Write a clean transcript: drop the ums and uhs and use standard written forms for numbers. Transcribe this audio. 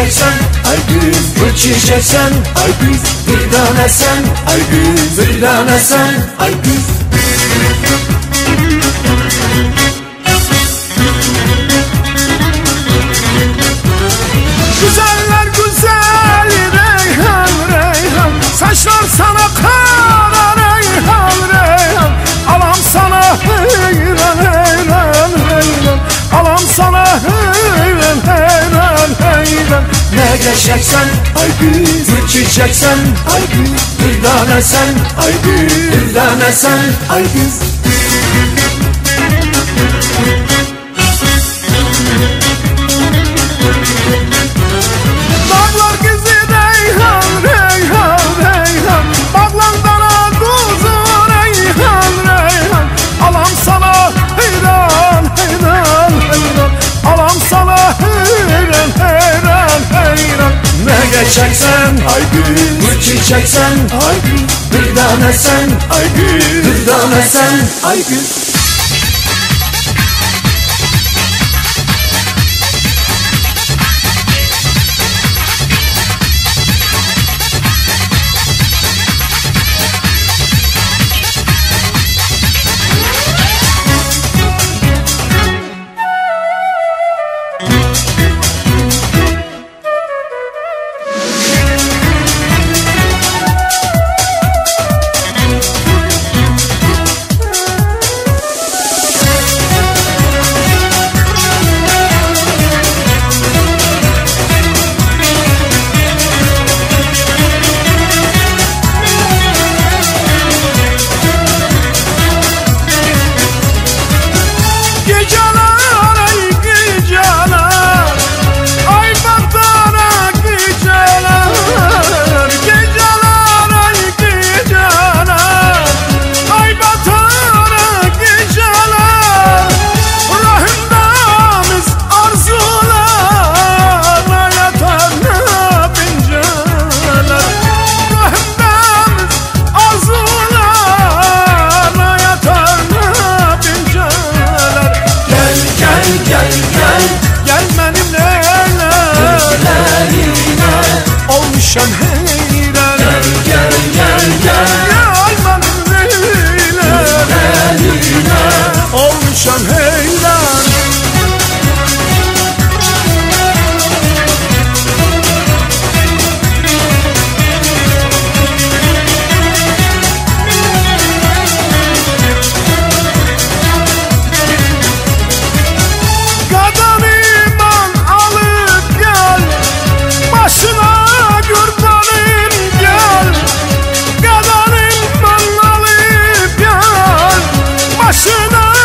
çiçeksen, ay kız. Bu çiçeksen, ay kız. Bir tane sen, ay kız. Bir tane sen, ay kız. Güzeller güzel Reyhan Reyhan, saçlar sana kara Reyhan Reyhan. Alam sana heyran heyran heyran, alam sana heyran heyran heyran. Ne geçeceksen, ay kız. Bu çiçeksen, ay kız. Bir tane sen, ay kız. Bir tane sen, ay kız. Bağlar kızı Reyhan Reyhan Reyhan, bağlandana kuzu Reyhan Reyhan. Alam sana heyran heyran heyran, alam sana heyran heyran heyran. Ne geçeceksen, ay kız. Bu çiçeksen, ay kız. Bir tane sen, ay kız. Bir tane sen, ay kız. Olmuşam heyran, Gel gel gel gel. gel benim leylan. Olmuşam heyran. Kadın iman alıp gel, başına kurbanım gel. Kadın iman alıp gel, başına